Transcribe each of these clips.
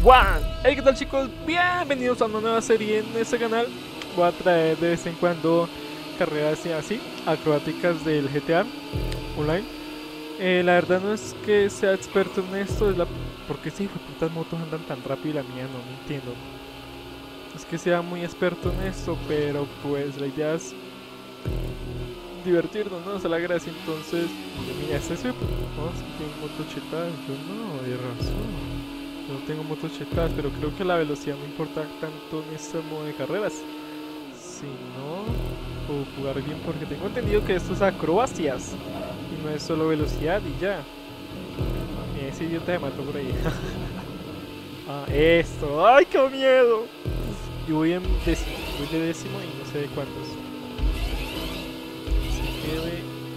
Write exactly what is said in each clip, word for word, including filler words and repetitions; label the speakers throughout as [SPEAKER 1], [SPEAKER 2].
[SPEAKER 1] One. Hey, ¿qué tal, chicos? Bienvenidos a una nueva serie en este canal. Voy a traer de vez en cuando carreras así, acrobáticas del G T A Online. Eh, la verdad no es que sea experto en esto, es la... ¿Por qué estas putas motos andan tan rápido y la mía no? No entiendo. Es que sea muy experto en esto, pero pues la idea es divertirnos, ¿no? O sea, la gracia. Entonces, mira, este es el... No, es que tiene motochetas. Yo no, de razón. Yo no tengo motos chetadas, pero creo que la velocidad no importa tanto en este modo de carreras. Si no, puedo jugar bien porque tengo entendido que esto es acrobacias y no es solo velocidad y ya. Mira, ese idiota me mató por ahí. Ah, esto. ¡Ay, qué miedo! Y voy en décimo, voy de décimo y no sé de cuántos. Así que de...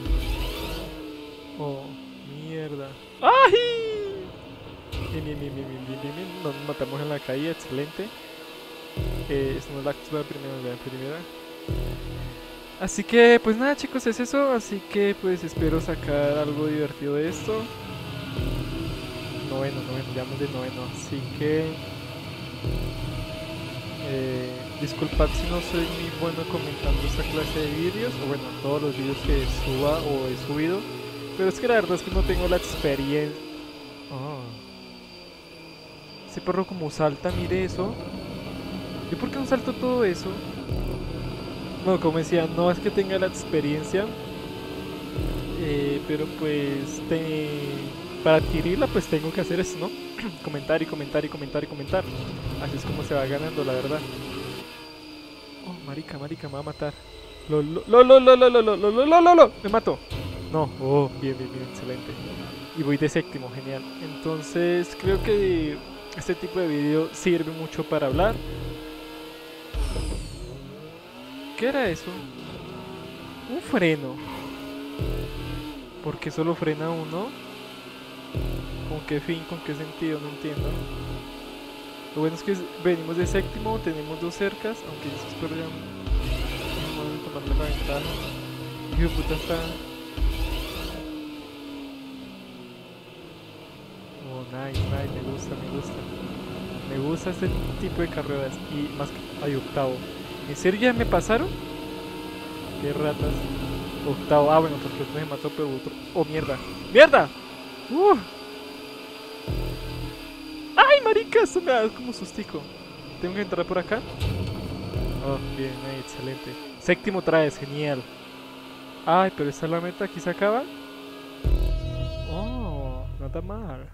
[SPEAKER 1] Oh, mierda. ¡Ay! Bien, bien, bien, bien, bien, bien, bien. Nos matamos en la calle, excelente. Eh, es no es la la primera, la primera. Así que, pues nada, chicos, es eso. Así que, pues espero sacar algo divertido de esto. Noveno, noveno, ya vamos de noveno. Así que, eh, disculpad si no soy muy bueno comentando esta clase de vídeos, o bueno, todos los vídeos que suba o he subido. Pero es que la verdad es que no tengo la experiencia. Oh. Ese perro como salta, mire eso. ¿Yo por qué no salto todo eso? Bueno, como decía, no es que tenga la experiencia, eh, pero pues te... para adquirirla pues tengo que hacer eso, ¿no? Comentar y comentar y comentar y comentar. Así es como se va ganando, la verdad. Oh, marica, marica, me va a matar. Lo, lo, lo, lo, lo, lo, lo, lo, lo, lo, lo, lo, me mato. No, oh, bien, bien, bien, excelente. Y voy de séptimo, genial. Entonces creo que este tipo de video sirve mucho para hablar. ¿Qué era eso? Un freno. ¿Por qué solo frena uno? ¿Con qué fin? ¿Con qué sentido? No entiendo. Lo bueno es que venimos de séptimo, tenemos dos cercas, aunque yo espero ya no tomarle la ventaja. Hijo de puta está... Oh, nice, nice, me gusta, me gusta. Me gusta este tipo de carreras. Y más que... Ay, octavo. ¿En serio ya me pasaron? Qué ratas. Octavo. Ah, bueno, porque otro me mató, pero otro... Oh, mierda. ¡Mierda! ¡Uh! ¡Ay, marica! Esto me da como sustico. ¿Tengo que entrar por acá? Oh, bien, ahí, excelente. Séptimo traes, genial. Ay, pero esta es la meta, aquí se acaba. Oh, nada mal.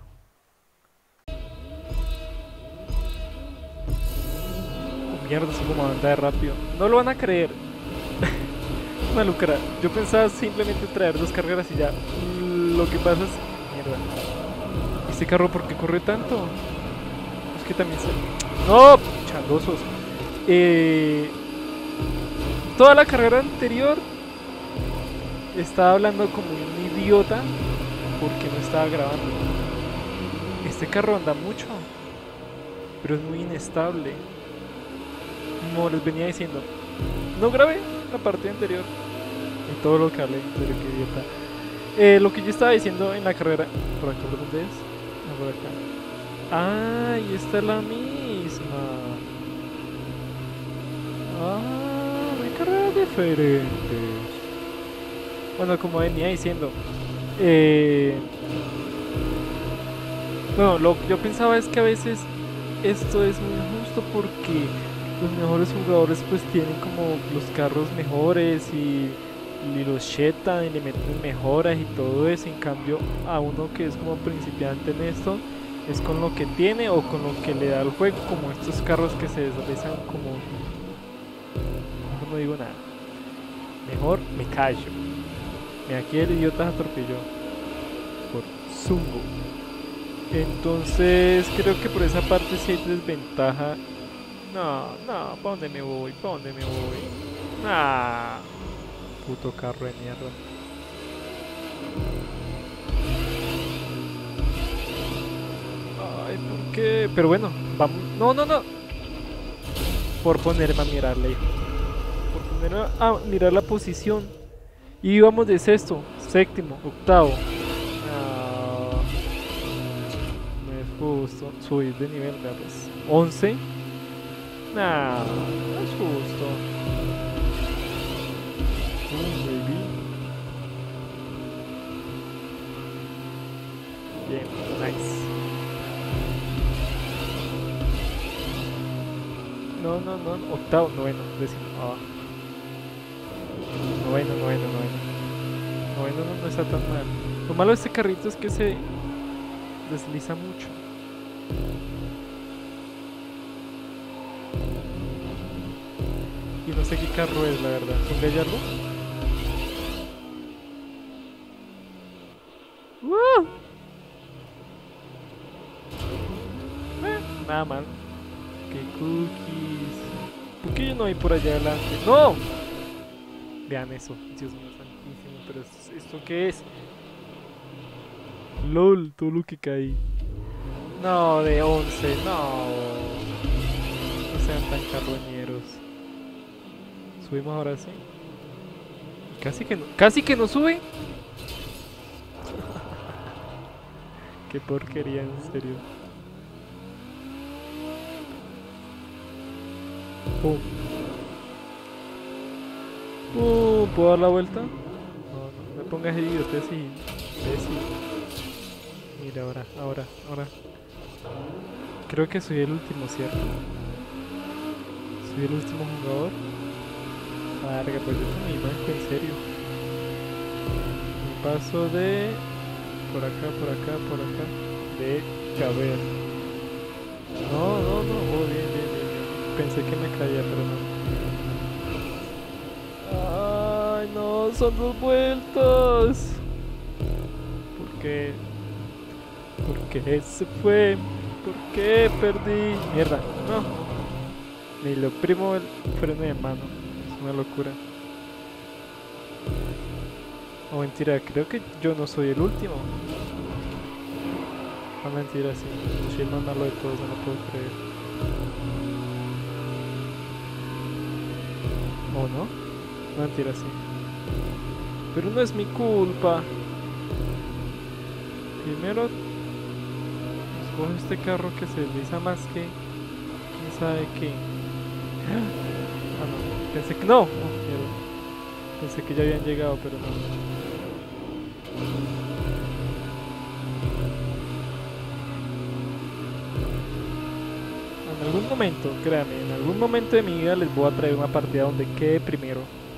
[SPEAKER 1] Oh, mierda, es como anda de rápido. No lo van a creer. Una lucra. Yo pensaba simplemente traer dos carreras y ya. Lo que pasa es... Mierda. ¿Y este carro por qué corre tanto? Es que también se... ¡No! Chandosos. Eh... Toda la carrera anterior estaba hablando como un idiota porque no estaba grabando. Este carro anda mucho, pero es muy inestable. Como les venía diciendo, no grabé la parte anterior y todo lo que hablé, pero qué idiota. Eh, lo que yo estaba diciendo en la carrera, por acá, ¿por dónde es? Ah, por acá. Ah, y esta es la misma. Ah, hay carreras diferentes. Bueno, como venía diciendo, eh, bueno, lo que yo pensaba es que a veces esto es muy injusto porque los mejores jugadores pues tienen como los carros mejores y, y los chetan y le meten mejoras y todo eso. En cambio a uno que es como principiante en esto es con lo que tiene o con lo que le da el juego, como estos carros que se deslizan como... Mejor no digo nada, mejor me callo. Mira, aquí el idiota se atropelló por zungo. Entonces creo que por esa parte sí hay desventaja. No, no, ¿para dónde me voy? ¿Para dónde me voy? Ah, puto carro de mierda. Ay, ¿por qué? Pero bueno, vamos. No, no, no. Por ponerme a mirarle, hijo. Por ponerme a mirar la posición. Y íbamos de sexto, séptimo, octavo. No, me justo. Subir de nivel, vea pues. once. Nah, no es justo. Uh, baby. Bien, nice. No, no, no. Octavo, noveno, décimo. Ah. Noveno, noveno, noveno. Noveno no, no está tan mal. Lo malo de este carrito es que se desliza mucho. Y no sé qué carro es, la verdad. ¿Un Gallardo? ¡Uh! Eh, nada mal. ¡Qué cookies! ¿Por qué yo no voy por allá adelante? ¡No! Vean eso. Dios mío santísimo. ¿Pero esto, esto qué es? LOL, todo lo que caí. No, de once, no. No sean tan carroñeros. Subimos ahora sí. Casi que no, casi que no sube. Qué porquería, en serio. Pum. Pum, ¿puedo dar la vuelta? No, no, me pongas idiotez y imbécil. Mira, ahora, ahora, ahora. Creo que soy el último, ¿cierto? Soy el último jugador. Larga, pues yo soy mi manco, en serio. Me paso de... Por acá, por acá, por acá. De caber. No, no, no. Oh, bien, bien, bien, bien. Pensé que me caía, pero no. Ay, no, son dos vueltas. ¿Por qué? ¿Por qué se fue? ¿Por qué perdí? Mierda, no. Ni lo primo el freno de mano. Es una locura. Oh, mentira, creo que yo no soy el último. No, mentira, sí. Soy el más malo de todos, no lo puedo creer. ¿O no? No, mentira, sí. Pero no es mi culpa. Primero escojo este carro que se desliza más que quién sabe qué. Ah, no, pensé que no. Oh, mierda. Pensé que ya habían llegado, pero no. En algún momento, créanme, en algún momento de mi vida les voy a traer una partida donde quede primero.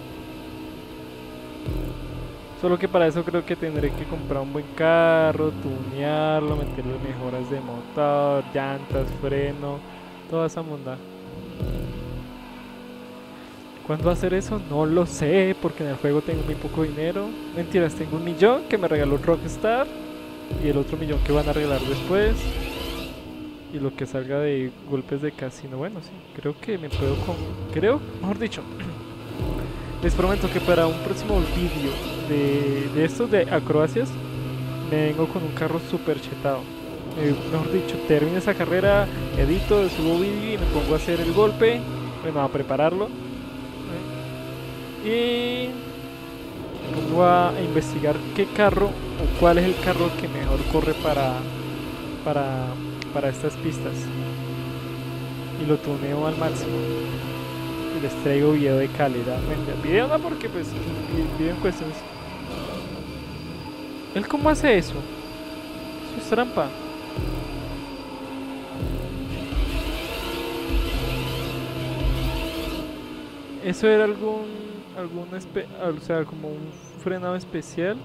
[SPEAKER 1] Solo que para eso creo que tendré que comprar un buen carro, tunearlo, meterle mejoras de motor, llantas, freno, toda esa monda. ¿Cuándo hacer eso? No lo sé, porque en el juego tengo muy poco dinero. Mentiras, tengo un millón que me regaló Rockstar y el otro millón que van a regalar después. Y lo que salga de golpes de casino. Bueno, sí, creo que me puedo con... Creo, mejor dicho, les prometo que para un próximo vídeo de, de estos de acrobacias me vengo con un carro super chetado. Eh, mejor dicho, termino esa carrera, edito, subo vídeo y me pongo a hacer el golpe, bueno, a prepararlo. ¿eh? Y me pongo a investigar qué carro o cuál es el carro que mejor corre para, para, para estas pistas. Y lo tuneo al máximo. Y les traigo video de calidad. Mentira, video no, porque pues video en cuestiones. ¿Él cómo hace eso? Eso es trampa. Eso era algún algún espe o sea, como un frenado especial.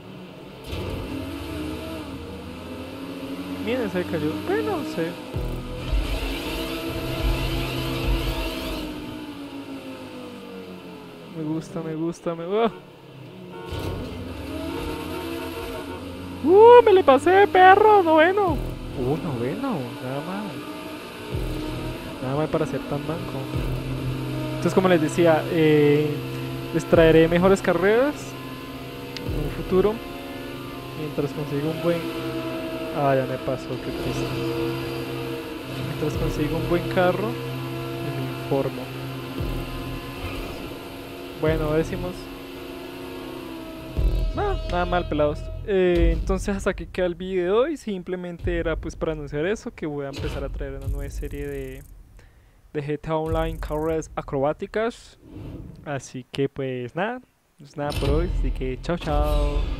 [SPEAKER 1] Miren, se cayó. Bueno, no sé. Me gusta, me gusta, me gusta. ¡Uh! ¡Me le pasé, perro! ¡Noveno! ¡Uh, noveno! Nada mal. Nada mal para ser tan manco. Entonces, como les decía, eh, les traeré mejores carreras en un futuro. Mientras consigo un buen... Ah, ya me pasó, qué triste. Mientras consigo un buen carro, me informo. Bueno, decimos... No, nada mal, pelados. Eh, entonces hasta aquí queda el video y simplemente era pues para anunciar eso, que voy a empezar a traer una nueva serie de, de G T A Online carreras acrobáticas. Así que pues nada, no es nada por hoy, así que chao chao.